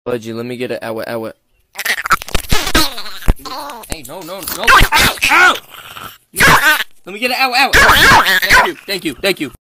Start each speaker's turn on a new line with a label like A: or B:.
A: Budgie, let me get it. Ow. Hey, no. Ow! Let me get it. Ow. Thank you.